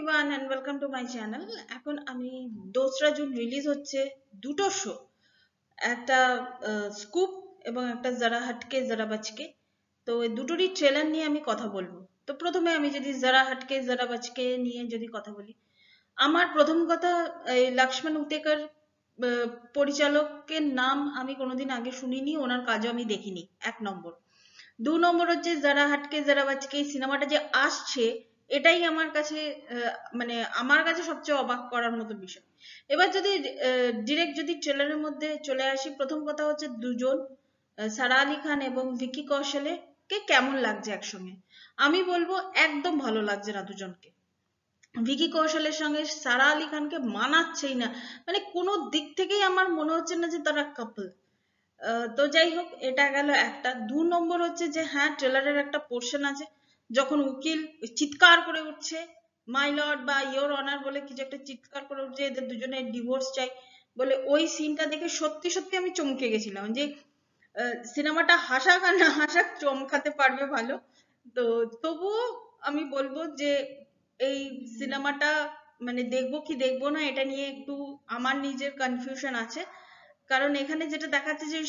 Everyone and welcome to my channel. এখন আমি 2রা June release হচ্ছে দুটো শো, একটা স্কুপ এবং একটা যারা হাটকে যারা বাচকে। তো এই দুটোরই ট্রেলার নিয়ে আমি কথা বলবো। তো প্রথমে আমি যদি যারা হাটকে যারা বাচকে নিয়ে যদি কথা বলি, আমার প্রথম কথা, এই লক্ষ্মণ উতেকার পরিচালকের নাম আমি কোনোদিন আগে শুনিনি, ওনার কাজও আমি দেখিনি, 1 নম্বর। 2 নম্বর হচ্ছে যারা হাটকে যারা বাচকে এই সিনেমাটা যে আসছে, এটাই আমার কাছে মানে আমার কাছে সবচেয়ে অবাক করার মতো বিষয়। এবার যদি ডিরেক্ট যদি ট্রেলারের মধ্যে চলে আসি, প্রথম কথা হচ্ছে দুজন, সারা আলি খান এবং ভিকি কৌশলে কে কেমন লাগছে একসঙ্গে। আমি বলবো একদম ভালো লাগছে না দুজনকে। ভিকি কৌশলের সঙ্গে সারা আলি খানকে মানাচ্ছেই না, মানে কোনো দিক থেকেই আমার মনে হচ্ছে না যে তারা কাপল। তো যাই হোক, এটা গেল একটা। 2 নম্বর হচ্ছে যে হ্যাঁ, ট্রেলারের একটা পোর্শন আছে যখন উকিল চিৎকার করে উঠছে মাই লর্ড বা ইয়োর অনার বলে কিছু একটা চিৎকার করে উঠছে, এদের দুজনের ডিভোর্স চাই বলে। ওই সিনটা দেখে সত্যি সত্যি আমি চমকে গেছিলাম যে সিনেমাটা হাসাক আর না হাসাক চমকাতে পারবে ভালো। তো তবুও আমি বলবো যে এই সিনেমাটা মানে দেখবো কি দেখবো না এটা নিয়ে একটু আমার নিজের কনফিউশন আছে। কারণ এখানে যেটা দেখাচ্ছে যে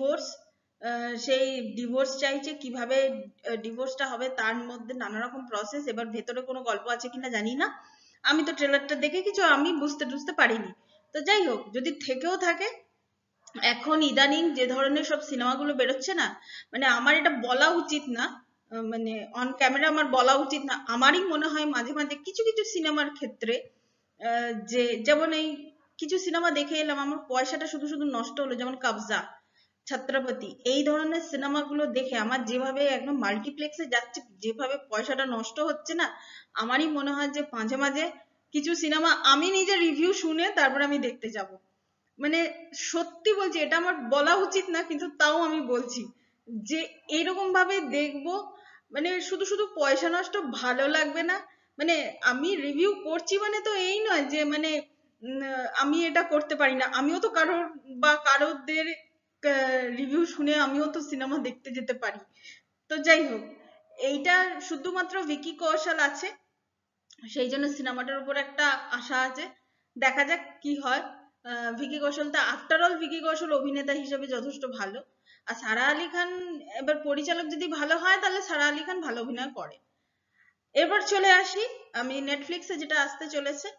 সেই ডিভোর্স চাইছে, কিভাবে ডিভোর্সটা হবে তার মধ্যে নানা রকম প্রসেস। এবার ভেতরে কোনো গল্প আছে কিনা জানি না, আমি তো ট্রেলারটা দেখে কিছু আমি বুঝতে পারিনি। তো যাই হোক, যদি থেকেও থাকে, এখন ইদানিং যে ধরনের সব সিনেমাগুলো বেরোচ্ছে না, মানে আমার এটা বলা উচিত না, মানে অন ক্যামেরা আমার বলা উচিত না, আমারই মনে হয় মাঝে মাঝে কিছু কিছু সিনেমার ক্ষেত্রে যে যেমন এই কিছু সিনেমা দেখে এলাম, আমার পয়সাটা শুধু শুধু নষ্ট হলো, যেমন কবজা, ছত্রপতি, এই ধরনের সিনেমাগুলো দেখে আমার যেভাবে একদম মাল্টিপ্লেক্সে যাচ্ছে, যেভাবে পয়সাটা নষ্ট হচ্ছে না, আমারই মনে হয় যে মাঝে মাঝে কিছু সিনেমা আমি নিজে রিভিউ শুনে তারপর আমি দেখতে যাব। মানে সত্যি বলছি, এটা আমার বলা উচিত না, কিন্তু তাও আমি বলছি যে এরকম ভাবে দেখবো, মানে শুধু শুধু পয়সা নষ্ট, ভালো লাগবে না। মানে আমি রিভিউ করছি মানে তো এই নয় যে মানে আমি এটা করতে পারি না, আমিও তো কারোর বা কারোদের রিভিউ শুনে আমিও তো সিনেমা দেখতে যেতে পারি। তো যাই হোক, এইটা শুধুমাত্র ভিকি কৌশল আছে, সেই জন্য সিনেমাটার উপর একটা আশা আছে, দেখা যাক কি হয়। ভিকি কৌশলটা আফটার অল ভিকি কৌশল অভিনেতা হিসেবে যথেষ্ট ভালো। আর সারা আলি খান, এবার পরিচালক যদি ভালো হয় তাহলে সারা আলি খান ভালো অভিনয় করে। এবার চলে আসি আমি নেটফ্লিক্সে যেটা আসতে চলেছে,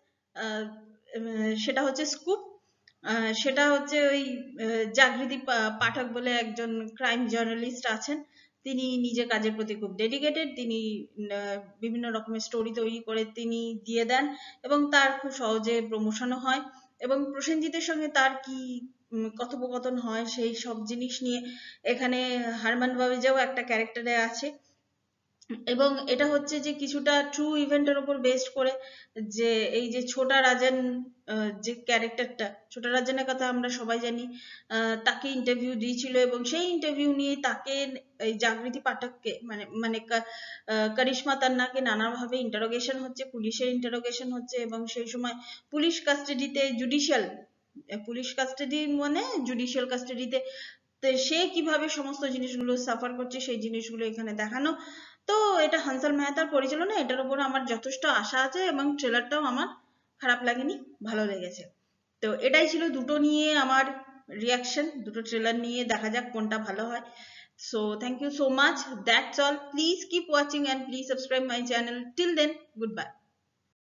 সেটা হচ্ছে স্কুপ। সেটা হচ্ছে ওই জাগৃতি পাঠক বলে একজন ক্রাইম জার্নালিস্ট আছেন, তিনি নিজের কাজের প্রতি খুব ডেডিকেটেড। তিনি বিভিন্ন রকমের স্টোরি তৈরি করে তিনি দিয়ে দেন এবং তার খুব সহজে প্রমোশনও হয়। এবং প্রসেনজিতের সঙ্গে তার কি কথোপকথন হয় সেই সব জিনিস নিয়ে এখানে হারমান বাবিজাও একটা ক্যারেক্টারে আছে। এবং এটা হচ্ছে যে কিছুটা ট্রু ইভেন্টের উপর বেসড করে, যে এই যে ছোটা রাজন, যে ক্যারেক্টারটা, ছোটা রাজনের কথা আমরা সবাই জানি, তাকে ইন্টারভিউ দিয়েছিল এবং সেই ইন্টারভিউ নিয়ে তাকে, এই জাগৃতি পাঠককে মানে মানে করিশ্মা তান্নাকে নানাভাবে ইন্টারোগেশন হচ্ছে, পুলিশের ইন্টারোগেশন হচ্ছে। এবং সেই সময় পুলিশ কাস্টাডিতে, পুলিশ কাস্টাডি মানে জুডিশিয়াল কাস্টাডিতে, তো সে কিভাবে সমস্ত জিনিসগুলো সাফার করছে সেই জিনিসগুলো এখানে দেখানো। তো এটা হানসাল মেহতার পরিচালনা, এটার উপর আমার যথেষ্ট আশা আছে এবং ট্রেলারটাও আমার খারাপ লাগেনি, ভালো লেগেছে। তো এটাই ছিল দুটো নিয়ে আমার রিয়াকশন, দুটো ট্রেলার নিয়ে, দেখা যাক কোনটা ভালো হয়। So thank you so much, that's all. Please keep watching and please subscribe my channel. Till then, goodbye.